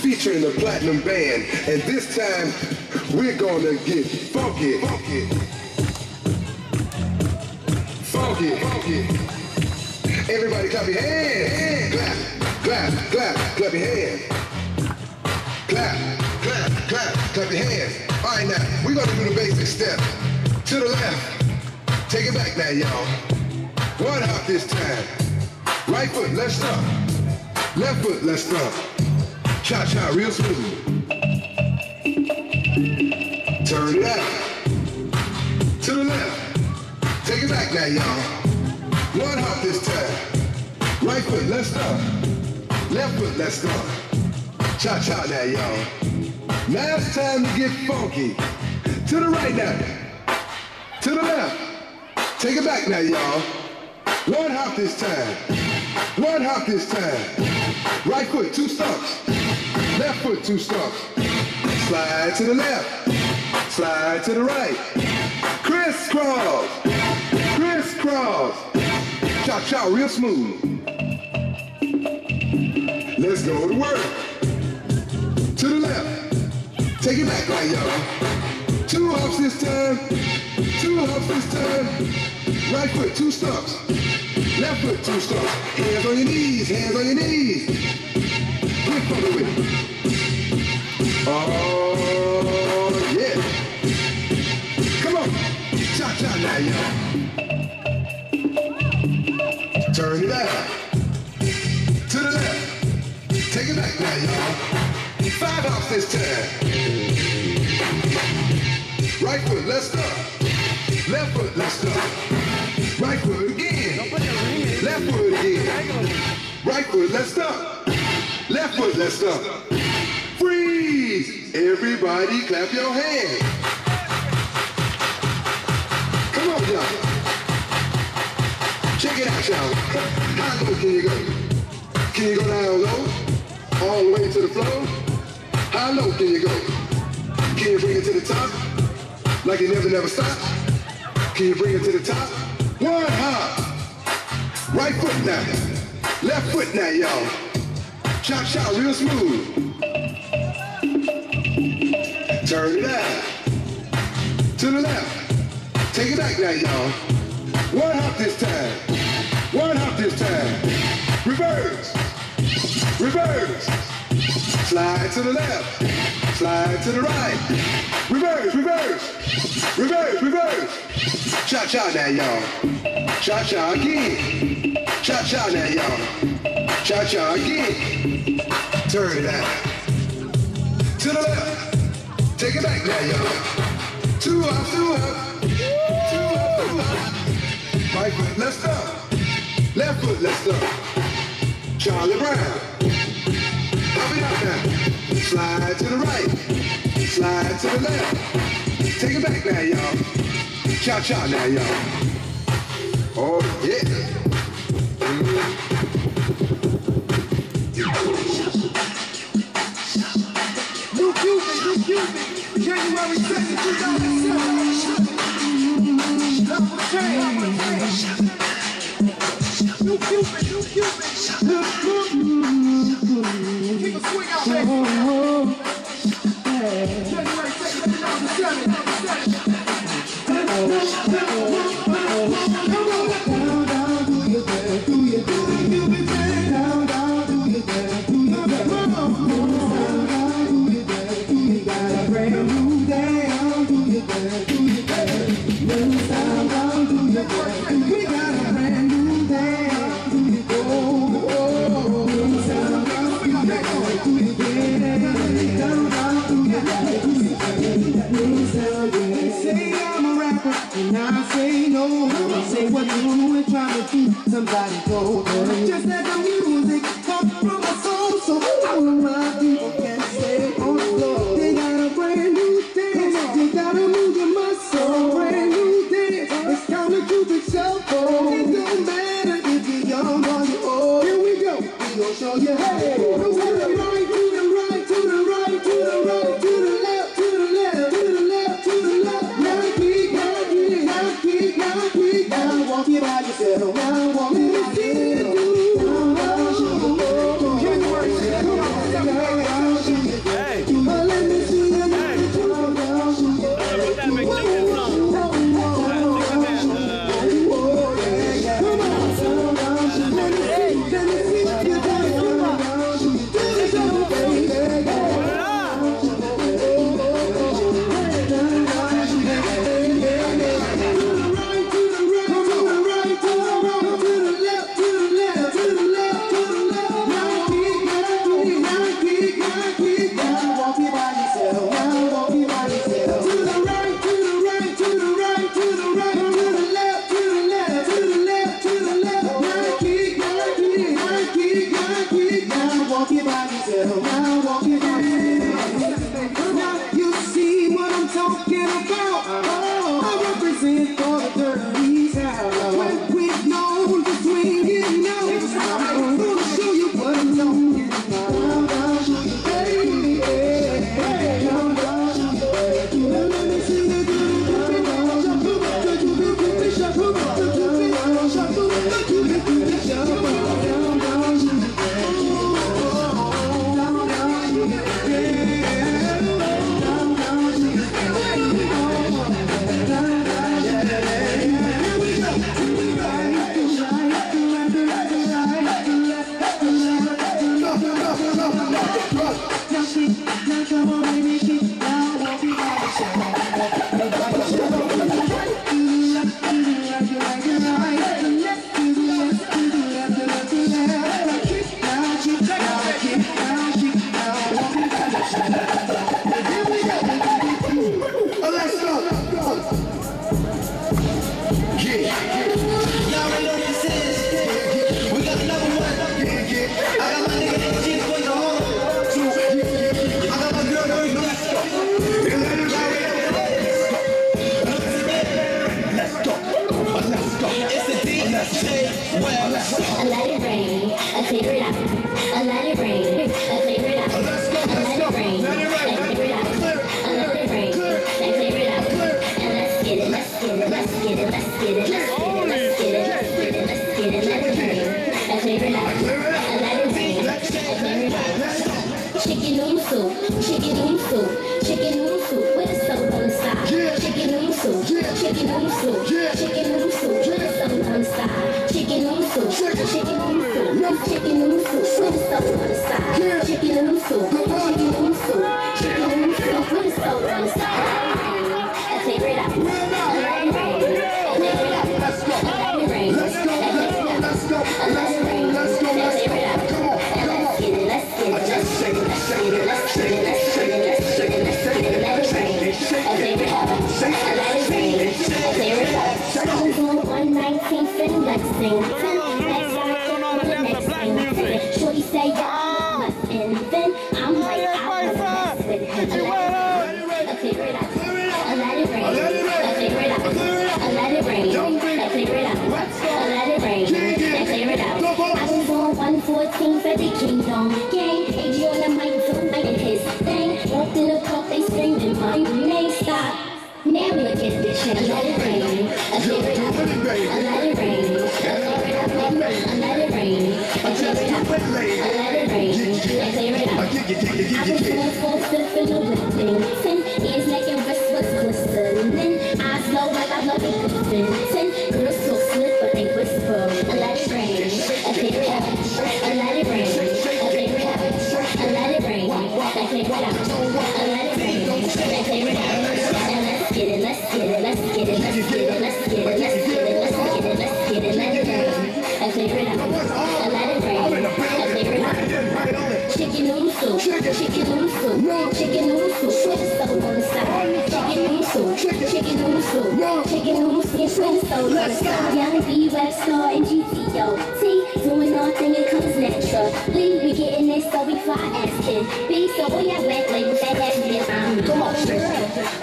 featuring the Platinum Band. And this time, we're gonna get funky. Funky. Funky. Funky. Everybody clap your hands. Clap, clap, clap, clap your hands. Clap, clap, clap, clap your hands. All right, now, we're gonna do the basic step. To the left. Take it back now, y'all. One hop this time. Right foot, let's stop. Left foot, let's stop. Cha-cha, real smooth. Turn it out. To the left. Take it back now, y'all. One hop this time. Right foot, let's stop. Left foot, let's stop. Cha-cha now, y'all. Now it's time to get funky. To the right now. To the left. Take it back now, y'all. One hop this time. One hop this time. Right foot, 2 stumps. Left foot, 2 stumps. Slide to the left. Slide to the right. Crisscross. Crisscross. Cha-cha, real smooth. Let's go to work. To the left. Take it back now, y'all. 2 hops this time. 2 hops this time. Right foot, 2 stumps. Left foot, 2 stumps. Hands on your knees, hands on your knees. Get funky with it. Oh, yeah. Come on. Cha-cha now, y'all. Turn it out. To the left. Take it back now, y'all. 5 hops this time. Right foot, let's stop. Left foot, let's stop. Right foot again. Left foot again. Right foot, let's stop. Left foot, let's stop. Freeze! Everybody clap your hands. Come on, y'all. Check it out, y'all. How low can you go? Can you go down low? All the way to the floor? How low can you go? Can you bring it to the top? Like it never stops? Can you bring it to the top? One hop. Right foot now. Left foot now, y'all. Cha-cha, real smooth. Turn it out. To the left. Take it back now, y'all. One hop this time. One hop this time. Reverse. Reverse. Slide to the left. Slide to the right. Reverse, reverse. Reverse, reverse. Cha-cha now, y'all. Cha-cha again. Cha-cha now, y'all. Cha-cha again. Turn it out. To the left. Take it back now, y'all. 2 hops, 2 hops. 2 hops, 2 hops. Right foot, let's stop. Left foot, let's stop. Charlie Brown. Pop it out now. Slide to the right. Slide to the left. Take it back now, y'all. Cha-cha now, y'all. Oh, yeah. New Cupid. January 2nd, 2007. Double change. New Cupid. Keep a swing out, baby. January 2nd, 2007. And I say no, say what you doing, trying to do somebody go. Just let the music come from my soul, so all of my people can stay on the floor. They got a brand new dance, they gotta move your muscle. Brand new dance, it's time to do the shuffle. It don't matter if you're young or you're old. Here we go, we gon' show you hey. To the right, to the right, to the right, to the right, to the left, to the left, to the left, to the left. Now walk it by yourself. Now walk it by yourself. Now you see what I'm talking about. I represent for the dirty South. With no between you now, I'm gonna show you what I'm talking about. Hey, hey, hey, let me see you do Young B-Web star and GTO. Doing our thing, it comes naturally. We getting it, so we fly as can be. So we have black labels that have been. Come on,